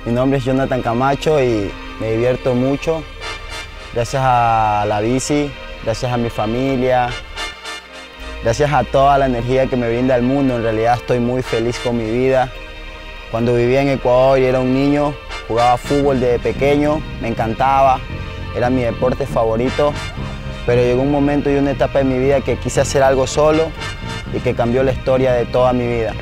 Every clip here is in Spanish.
Mi nombre es Jonathan Camacho y me divierto mucho gracias a la bici, gracias a mi familia, gracias a toda la energía que me brinda el mundo. En realidad estoy muy feliz con mi vida. Cuando vivía en Ecuador y era un niño, jugaba fútbol desde pequeño, me encantaba, era mi deporte favorito, pero llegó un momento y una etapa de mi vida que quise hacer algo solo y que cambió la historia de toda mi vida.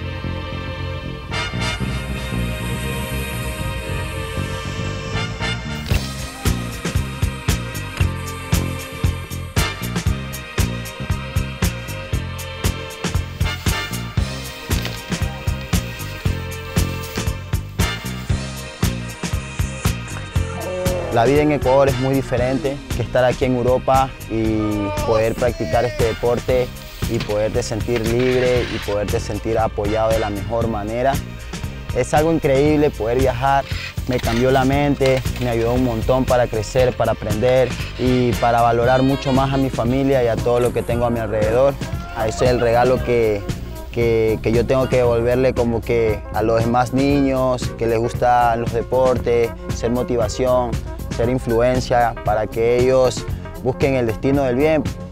La vida en Ecuador es muy diferente que estar aquí en Europa y poder practicar este deporte y poderte sentir libre y poderte sentir apoyado de la mejor manera. Es algo increíble poder viajar, me cambió la mente, me ayudó un montón para crecer, para aprender y para valorar mucho más a mi familia y a todo lo que tengo a mi alrededor. Ese es el regalo que yo tengo que devolverle como que a los demás niños que les gustan los deportes, ser motivación, ser influencia para que ellos busquen el destino del bien.